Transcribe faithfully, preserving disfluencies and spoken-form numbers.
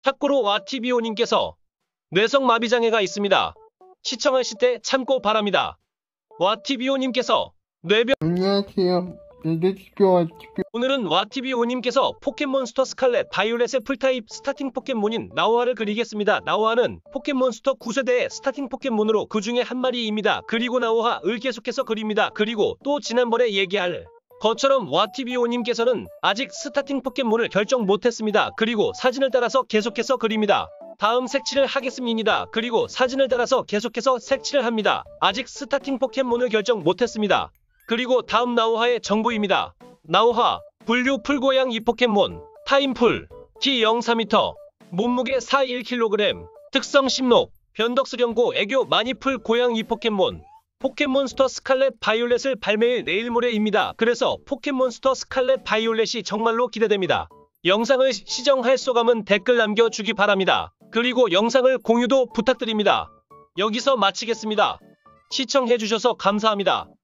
탁구로 와티비오님께서 뇌성마비장애가 있습니다. 시청하실 때 참고 바랍니다. 와티비오님께서 뇌병 안녕하세요. 뇌지표 와티비 오늘은 와티비오님께서 포켓몬스터 스칼렛 바이올렛의 풀타입 스타팅 포켓몬인 나우아를 그리겠습니다. 나우아는 포켓몬스터 구 세대의 스타팅 포켓몬으로 그 중에 한 마리입니다. 그리고 나우아을 계속해서 그립니다. 그리고 또 지난번에 얘기할 것처럼 와티비오님께서는 아직 스타팅 포켓몬을 결정 못했습니다. 그리고 사진을 따라서 계속해서 그립니다. 다음 색칠을 하겠습니다. 그리고 사진을 따라서 계속해서 색칠을 합니다. 아직 스타팅 포켓몬을 결정 못했습니다. 그리고 다음 나우아의 정보입니다. 나우아, 분류 풀고양 이 포켓몬, 타임풀, 키 영 사 미터, 몸무게 사 일 킬로그램, 특성 심록, 변덕수령고 애교 많이풀 고양 이 포켓몬, 포켓몬스터 스칼렛 바이올렛을 발매일 내일 모레입니다. 그래서 포켓몬스터 스칼렛 바이올렛이 정말로 기대됩니다. 영상을 시청할 소감은 댓글 남겨주기 바랍니다. 그리고 영상을 공유도 부탁드립니다. 여기서 마치겠습니다. 시청해주셔서 감사합니다.